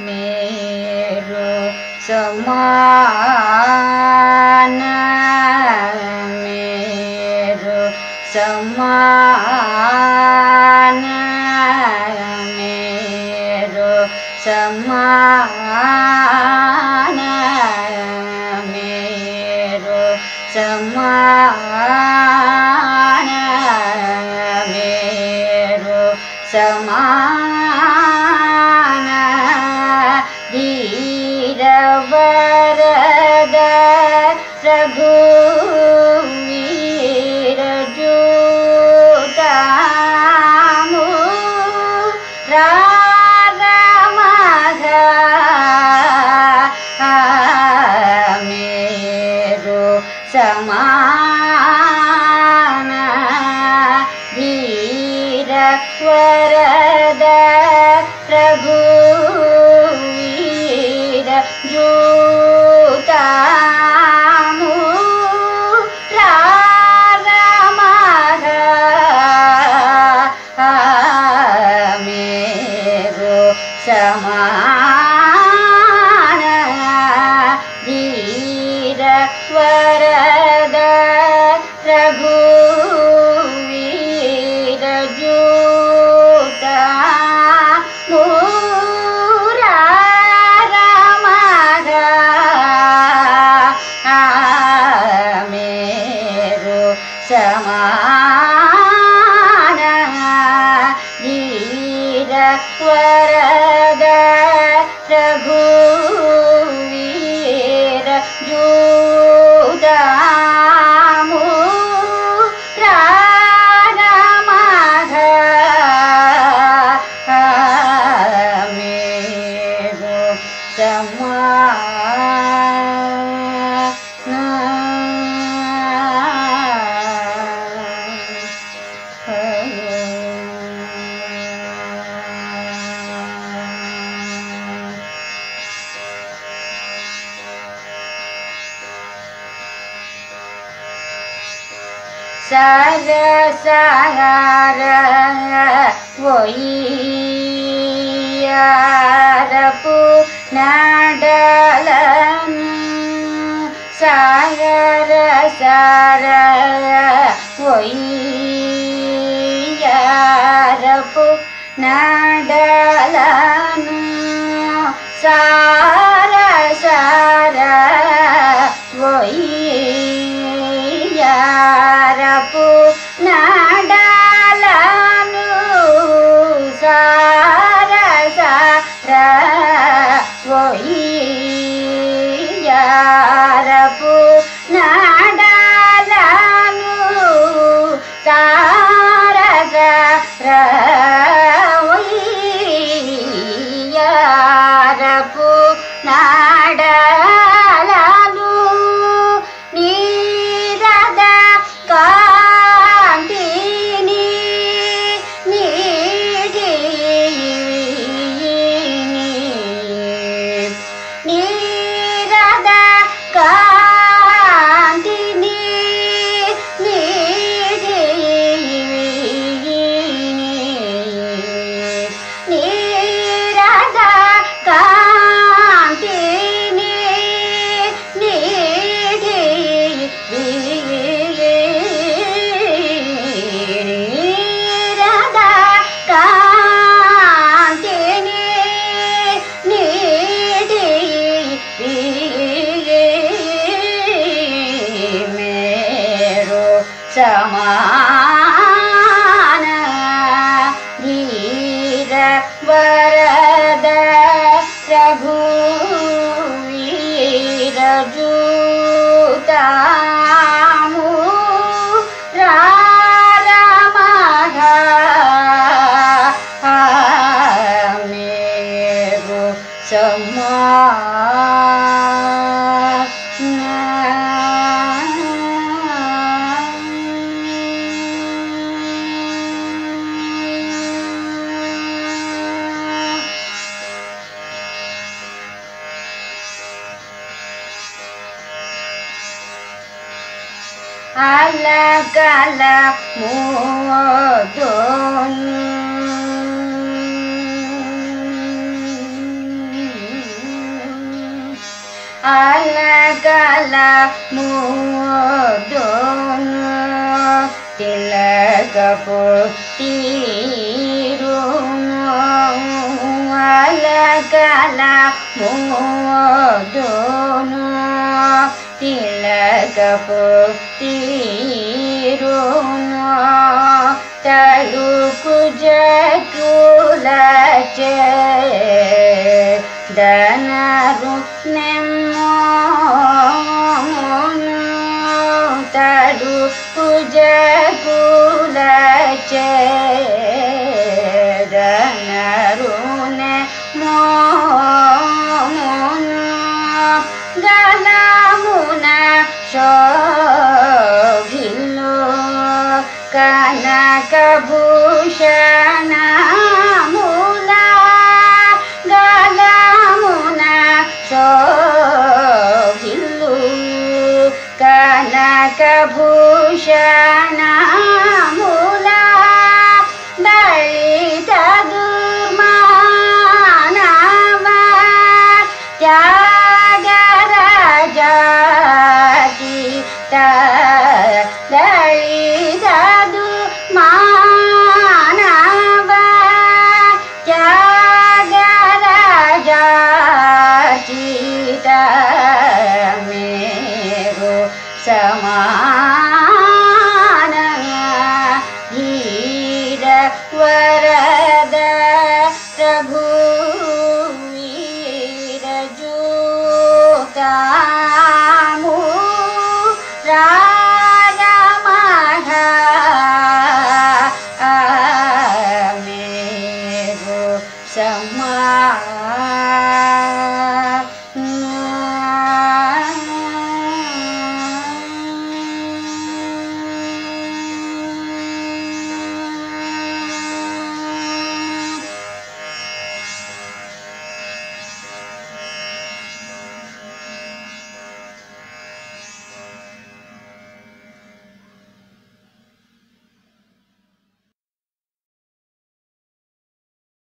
मेरो समान मेरो समान मेरो समान मेरो समान मेरो समान धीर वरद रघुवीर जूतामु रामघ मेरो समान धीर वरद रघुवीर जूतामु रामघ मेरो समान धीर वरद रघुवीर जूतामु रामघ मेरो समान धीर वरद रघुवीर जूतामु रामघ मेरो सार सार वोय्यारपु नाडलन सार सार वोय्यारपु नाडलन सार सार वोय्यारपु नाडलन सार सार वोय्यारपु नाडलन सार सार वोय्यारपु नाडलन ನೀರದ ಕಾಂತಿನಿ ನೀಡಿ ನೀರದ ಕಾಂತಿನಿ ನೀಡಿ ನೀರದ ಕಾಂತಿನಿ ನೀಡಿ ನೀರದ ಕಾಂತಿನಿ ನೀಡಿ मेरो समान धीर वरद रघुवीर जूतामु रामघ मेरो Alak-alak mudun అలకల ముద్దును తిలకపు తీరును అలకల ముద్దును తిలకపు తీరును తలుకు జకులచే దనరు నెమ్మోను తలుకు జకులచే దనరు నెమ్మోను గలమున శోభిల్లు కనకభూషణముల గలమున శోభిల్లు కనకభూషణముల దళిత దుర్మానవ త్యాగరాజాకి దళిత దుర్మానవ త్యాగరాజాకి మేరు సమాన ధీర వరద రఘువీరజూతాము రాగమఘ మేరు సమాన